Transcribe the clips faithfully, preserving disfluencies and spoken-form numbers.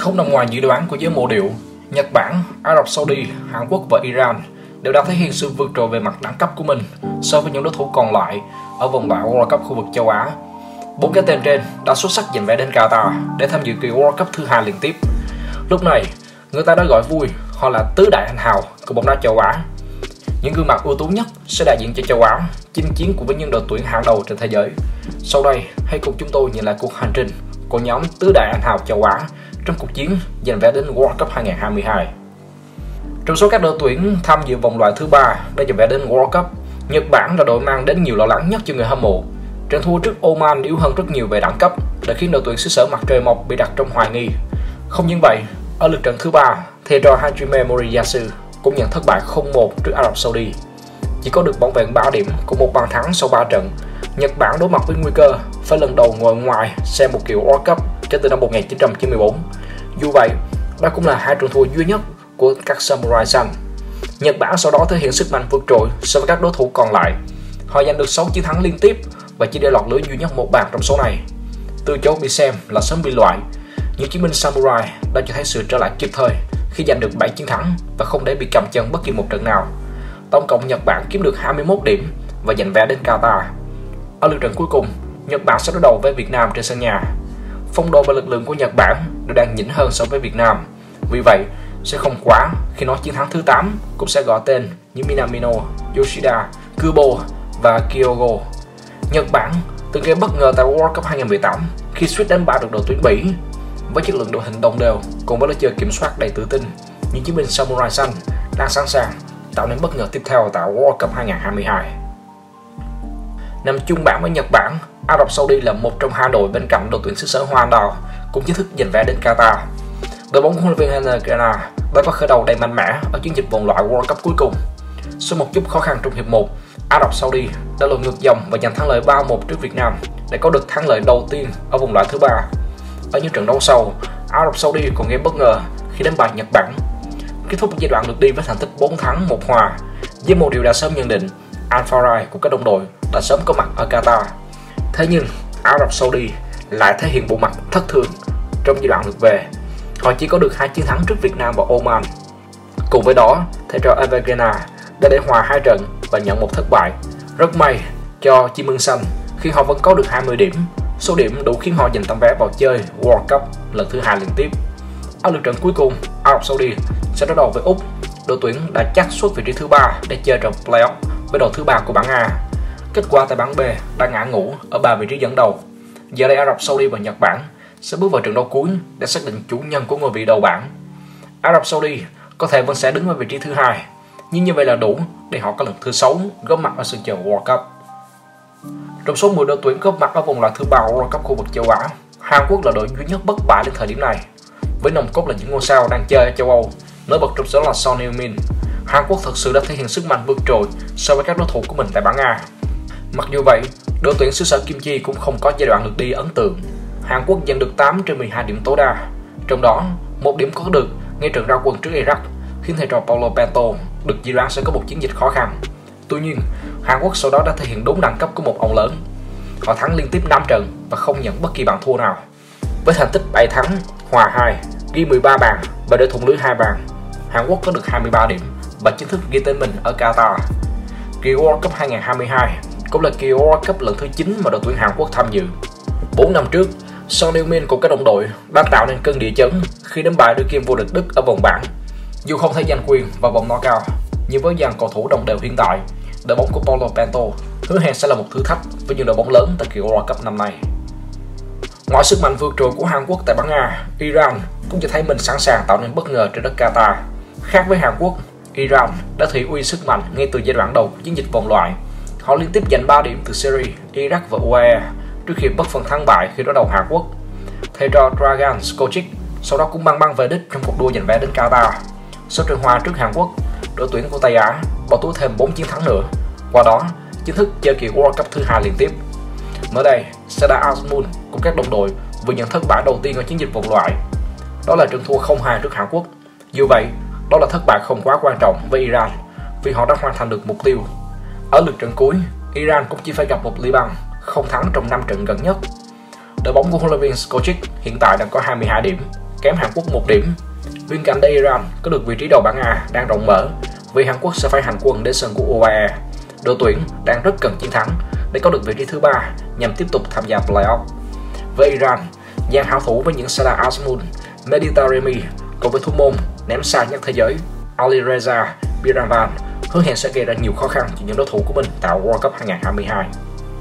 Không nằm ngoài dự đoán của giới mộ điệu, Nhật Bản, Ả Rập Saudi, Hàn Quốc và Iran đều đang thể hiện sự vượt trội về mặt đẳng cấp của mình so với những đối thủ còn lại ở vòng loại World Cup khu vực châu Á. Bốn cái tên trên đã xuất sắc giành vé đến Qatar để tham dự kỳ World Cup thứ hai liên tiếp. Lúc này, người ta đã gọi vui họ là tứ đại anh hào của bóng đá châu Á. Những gương mặt ưu tú nhất sẽ đại diện cho châu Á chinh chiến cùng với những đội tuyển hàng đầu trên thế giới. Sau đây, hãy cùng chúng tôi nhìn lại cuộc hành trình của nhóm tứ đại anh hào châu Á trong cuộc chiến giành vé đến World Cup hai không hai hai. Trong số các đội tuyển tham dự vòng loại thứ ba để giành vé đến World Cup, Nhật Bản là đội mang đến nhiều lo lắng nhất cho người hâm mộ. Trận thua trước Oman yếu hơn rất nhiều về đẳng cấp đã khiến đội tuyển xứ sở mặt trời mọc bị đặt trong hoài nghi. Không những vậy, ở lượt trận thứ ba, Theodore Hajime Moriyasu cũng nhận thất bại không một trước Ả Rập Saudi. Chỉ có được vỏn vẹn ba điểm cùng một bàn thắng sau ba trận, Nhật Bản đối mặt với nguy cơ phải lần đầu ngồi ngoài xem một kỳ World Cup kể từ năm một nghìn chín trăm chín mươi tư. Dù vậy, đó cũng là hai trận thua duy nhất của các Samurai xanh. Nhật Bản sau đó thể hiện sức mạnh vượt trội so với các đối thủ còn lại. Họ giành được sáu chiến thắng liên tiếp và chỉ để lọt lưới duy nhất một bàn trong số này. Từ chỗ bị xem là sớm bị loại, những chiến binh Samurai đã cho thấy sự trở lại kịp thời khi giành được bảy chiến thắng và không để bị cầm chân bất kỳ một trận nào. Tổng cộng Nhật Bản kiếm được hai mươi mốt điểm và giành vé đến Qatar. Ở lượt trận cuối cùng, Nhật Bản sẽ đối đầu với Việt Nam trên sân nhà. Phong độ và lực lượng của Nhật Bản đều đang nhỉnh hơn so với Việt Nam. Vì vậy, sẽ không quá khi nói chiến thắng thứ tám cũng sẽ gọi tên như Minamino, Yoshida, Kubo và Kyogo. Nhật Bản từng gây bất ngờ tại World Cup hai không một tám khi suýt đánh bại được đội tuyển Bỉ. Với chất lượng đội hình đồng đều cùng với lối chơi kiểm soát đầy tự tin, những chiến binh Samurai xanh đang sẵn sàng tạo nên bất ngờ tiếp theo tại World Cup hai không hai hai. Nằm chung bảng với Nhật Bản, Ả Rập Saudi là một trong hai đội bên cạnh đội tuyển xứ sở Hoa Anh Đào cũng chính thức giành vé đến Qatar. Đội bóng của huấn luyện viên Hannah Grana đã có khởi đầu đầy mạnh mẽ ở chiến dịch vòng loại World Cup cuối cùng. Sau một chút khó khăn trong hiệp một, Ả Rập Saudi đã lội ngược dòng và giành thắng lợi ba một trước Việt Nam để có được thắng lợi đầu tiên ở vòng loại thứ ba. Ở những trận đấu sau, Ả Rập Saudi còn gây bất ngờ khi đánh bại Nhật Bản. Kết thúc giai đoạn lượt đi với thành tích bốn thắng một hòa, với một điều đã sớm nhận định, Al Farai của các đồng đội đã sớm có mặt ở Qatar. Thế nhưng Ả Rập Saudi lại thể hiện bộ mặt thất thường trong giai đoạn lượt về. Họ chỉ có được hai chiến thắng trước Việt Nam và Oman. Cùng với đó, thầy trò Evergrena đã để hòa hai trận và nhận một thất bại. Rất may cho chim ưng xanh khi họ vẫn có được hai mươi điểm, số điểm đủ khiến họ giành tấm vé vào chơi World Cup lần thứ hai liên tiếp. Ở lượt trận cuối cùng, Ả Rập Saudi sẽ đối đầu với Úc. Đội tuyển đã chắc suốt vị trí thứ ba để chơi trận playoff với đội thứ ba của bảng A. Kết quả tại bảng B đã ngã ngũ ở ba vị trí dẫn đầu. Giờ đây Ả Rập Saudi và Nhật Bản sẽ bước vào trận đấu cuối để xác định chủ nhân của ngôi vị đầu bảng. Ả Rập Saudi có thể vẫn sẽ đứng ở vị trí thứ hai, nhưng như vậy là đủ để họ có lần thứ sáu góp mặt ở sân chơi World Cup. Trong số mười đội tuyển góp mặt ở vòng loại thứ ba World Cup khu vực châu Á, Hàn Quốc là đội duy nhất bất bại đến thời điểm này. Với nòng cốt là những ngôi sao đang chơi ở châu Âu, nổi bật trong số là Son Heung-min, Hàn Quốc thật sự đã thể hiện sức mạnh vượt trội so với các đối thủ của mình tại bảng A. Mặc dù vậy, đội tuyển xứ sở Kim Chi cũng không có giai đoạn lượt đi ấn tượng. Hàn Quốc giành được tám trên mười hai điểm tối đa, trong đó một điểm có được ngay trận ra quân trước Iraq khiến thầy trò Paulo Bento được dự đoán sẽ có một chiến dịch khó khăn. Tuy nhiên, Hàn Quốc sau đó đã thể hiện đúng đẳng cấp của một ông lớn. Họ thắng liên tiếp năm trận và không nhận bất kỳ bàn thua nào. Với thành tích bảy thắng, hòa hai, ghi mười ba bàn và để thủng lưới hai bàn, Hàn Quốc có được hai mươi ba điểm và chính thức ghi tên mình ở Qatar. Kỳ World Cup hai không hai hai cũng là kỳ World Cup lần thứ chín mà đội tuyển Hàn Quốc tham dự. bốn năm trước, Son Heung-min cùng các đồng đội đã tạo nên cơn địa chấn khi đánh bại đương kim vô địch Đức ở vòng bảng. Dù không thể giành quyền vào vòng knockout, nhưng với dàn cầu thủ đồng đều hiện tại, đội bóng của Paulo Bento hứa hẹn sẽ là một thử thách với những đội bóng lớn tại kỳ World Cup năm nay. Ngoài sức mạnh vượt trội của Hàn Quốc tại bảng A, Iran cũng cho thấy mình sẵn sàng tạo nên bất ngờ trên đất Qatar. Khác với Hàn Quốc, Iran đã thị uy sức mạnh ngay từ giai đoạn đầu của chiến dịch vòng loại. Họ liên tiếp giành ba điểm từ Syria, Iraq và u a e trước khi bất phân thắng bại khi đối đầu Hàn Quốc. Thầy trò Dragan Skocic sau đó cũng băng băng về đích trong cuộc đua giành vé đến Qatar. Sau trận hòa trước Hàn Quốc, đội tuyển của Tây Á bỏ túi thêm bốn chiến thắng nữa, qua đó chính thức chơi kỳ World Cup thứ hai liên tiếp. Mới đây, Sada Azmoun cùng các đồng đội vừa nhận thất bại đầu tiên ở chiến dịch vòng loại. Đó là trận thua không hai trước Hàn Quốc. Dù vậy, đó là thất bại không quá quan trọng với Iran vì họ đã hoàn thành được mục tiêu. Ở lượt trận cuối, Iran cũng chỉ phải gặp một Liban không thắng trong năm trận gần nhất. Đội bóng của huấn luyện viên Skocic hiện tại đang có hai mươi hai điểm, kém Hàn Quốc một điểm. Bên cạnh đây, Iran có được vị trí đầu bảng A đang rộng mở vì Hàn Quốc sẽ phải hành quân đến sân của u a e. Đội tuyển đang rất cần chiến thắng để có được vị trí thứ ba nhằm tiếp tục tham gia playoff. Với Iran, dàn hảo thủ với những Salah Azmoun, Mehdi Taremi cùng với thủ môn ném xa nhất thế giới Alireza Biravan hứa hẹn sẽ gây ra nhiều khó khăn cho những đối thủ của mình tại World Cup hai không hai hai.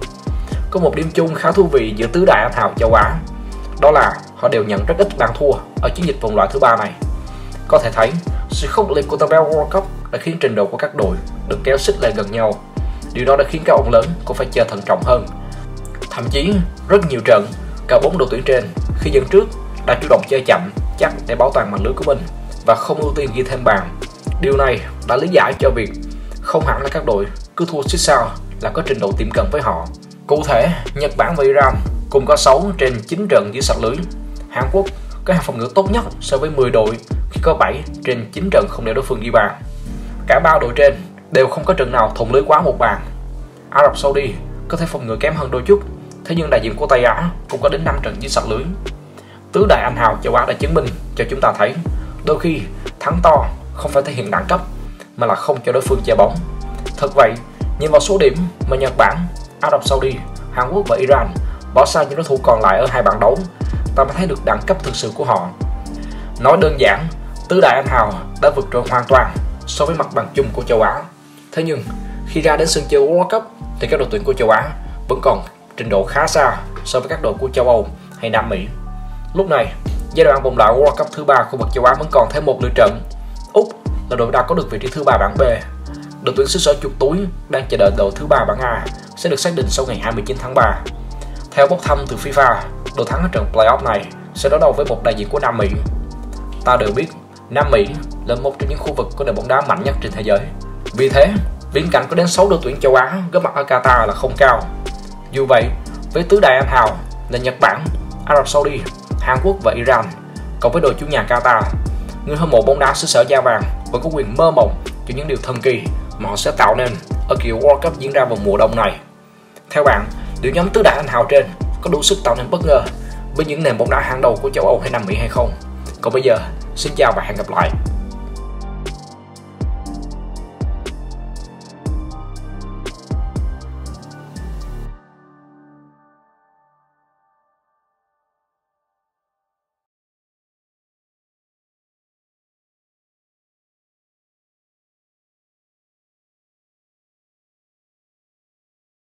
Có một điểm chung khá thú vị giữa tứ đại anh hào châu Á, đó là họ đều nhận rất ít bàn thua ở chiến dịch vòng loại thứ ba này. Có thể thấy, sự khốc liệt của tờ vé World Cup đã khiến trình độ của các đội được kéo xích lại gần nhau. Điều đó đã khiến các ông lớn cũng phải chơi thận trọng hơn. Thậm chí, rất nhiều trận, cả bốn đội tuyển trên khi dẫn trước đã chủ động chơi chậm chắc để bảo toàn mạng lưới của mình và không ưu tiên ghi thêm bàn. Điều này đã lý giải cho việc không hẳn là các đội cứ thua xích sao là có trình độ tiệm cận với họ. Cụ thể, Nhật Bản và Iran cùng có sáu trên chín trận giữ sạch lưới. Hàn Quốc có hàng phòng ngự tốt nhất so với mười đội khi có bảy trên chín trận không để đối phương ghi bàn. Cả ba đội trên đều không có trận nào thủng lưới quá một bàn. Ả Rập Saudi có thể phòng ngự kém hơn đôi chút, thế nhưng đại diện của Tây Á cũng có đến năm trận giữ sạch lưới. Tứ đại anh hào châu Á đã chứng minh cho chúng ta thấy đôi khi thắng to không phải thể hiện đẳng cấp mà là không cho đối phương chơi bóng. Thật vậy, nhìn vào số điểm mà Nhật Bản, Ả Rập Saudi, Hàn Quốc và Iran bỏ xa những đối thủ còn lại ở hai bảng đấu, ta mới thấy được đẳng cấp thực sự của họ. Nói đơn giản, tứ đại anh hào đã vượt trội hoàn toàn so với mặt bằng chung của châu Á. Thế nhưng khi ra đến sân chơi World Cup thì các đội tuyển của châu Á vẫn còn trình độ khá xa so với các đội của châu Âu hay Nam Mỹ. Lúc này, giai đoạn vòng loại World Cup thứ ba khu vực châu Á vẫn còn thêm một lượt trận. Úc là đội đã có được vị trí thứ ba bảng B. Đội tuyển xứ sở chuột túi đang chờ đợi đội thứ ba bảng A sẽ được xác định sau ngày hai mươi chín tháng ba. Theo bốc thăm từ FIFA, đội thắng ở trận playoff này sẽ đối đầu với một đại diện của Nam Mỹ. Ta đều biết Nam Mỹ là một trong những khu vực có nền bóng đá mạnh nhất trên thế giới. Vì thế, viễn cảnh có đến sáu đội tuyển châu Á góp mặt ở Qatar là không cao. Dù vậy, với tứ đại anh hào là Nhật Bản, Ả Rập Saudi, Hàn Quốc và Iran, cộng với đội chủ nhà Qatar, người hâm mộ bóng đá xứ sở da vàng vẫn có quyền mơ mộng cho những điều thần kỳ mà họ sẽ tạo nên ở kỳ World Cup diễn ra vào mùa đông này. Theo bạn, liệu nhóm tứ đại anh hào trên có đủ sức tạo nên bất ngờ với những nền bóng đá hàng đầu của châu Âu hay Nam Mỹ hay không? Còn bây giờ, xin chào và hẹn gặp lại.